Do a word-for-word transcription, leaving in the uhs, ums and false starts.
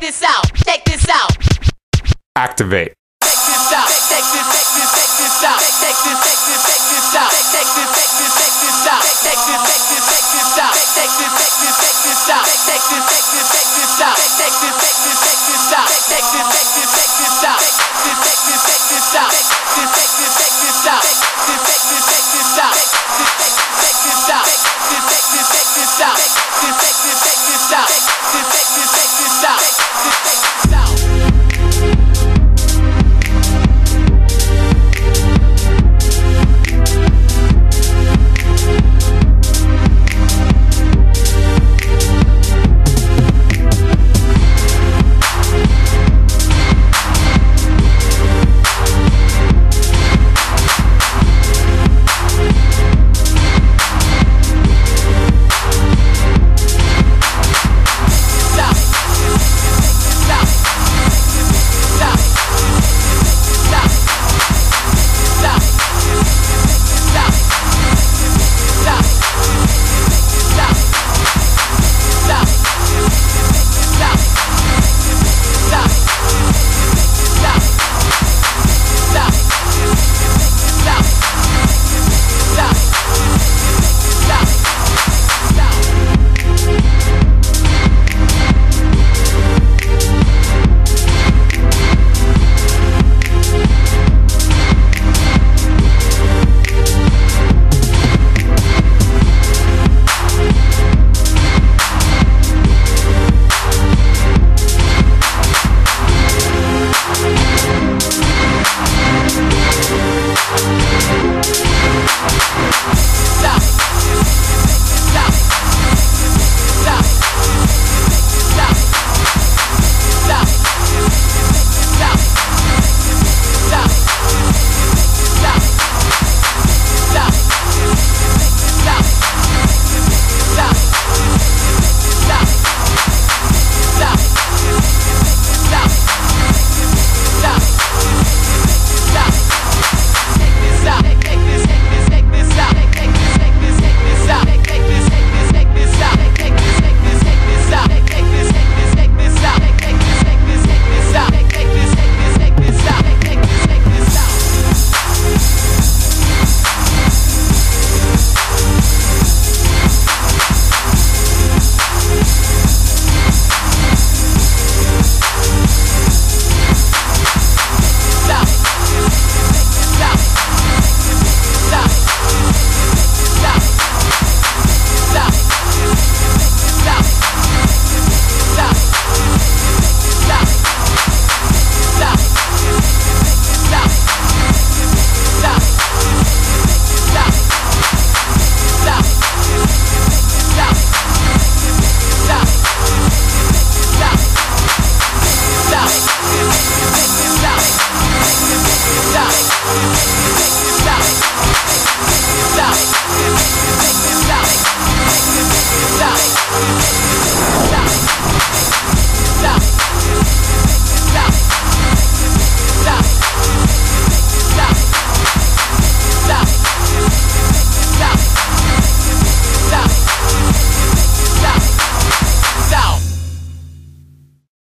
this out, check this out. Activate. Check this out, check this, check this, check this out. Check this, check this, check this out. Check this, check this, check this out. Check this, check this, check this out. Check this, check this, check this out. Check this, check this, check this out. Check this.